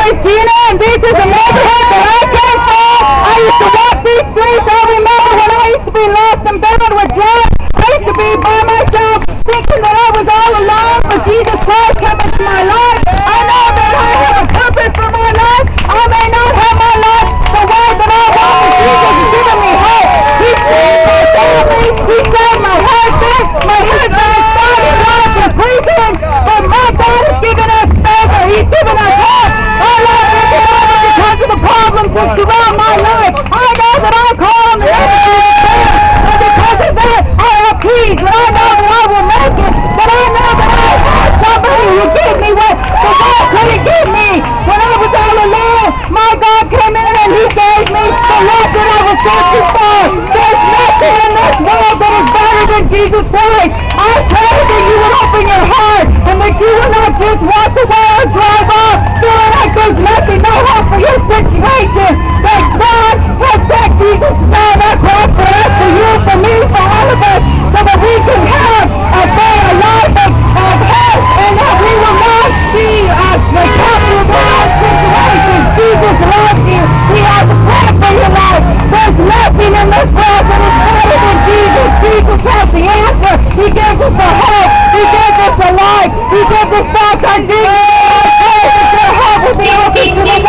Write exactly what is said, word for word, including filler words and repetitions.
is Gina, and this is the neighborhood that I came from. I used to walk these streets. I remember when I used to be lost and buried with drugs. I used to be by myself, thinking that I was all alone, but Jesus Christ came into my life. I know that I have a purpose for my life. I may not have my life the way that I want, but Jesus has given me hope. He saved my family. He saved my husband. My husband is starting life in prison, but my God has given us favor. He's given us hope. Our life is over because of the problems that surround my life. I know that I call on the everything is fair, and because of that, I have peace, and I know that I will make it, but I know that I have somebody who gave me what the God couldn't give me. When I was all alone, my God came in and He gave me the love that I was searching for. There's nothing in this world that is better than Jesus Christ. I pray that you will open your heart and that you will not just walk away or drive off feeling like there's nothing, no hope for your situation. That God has sent Jesus to die on that cross for us, for you, for me, for all of us, so that we can have a better life of, of hope, and that we will not see us the captive of our situations. Jesus loves you. He has a plan for your life. There's nothing in this world that is better than Jesus. Jesus has the answer. He gives us a hope. He gives us a life. He gives us back our dignity. I pray that your heart will be open to the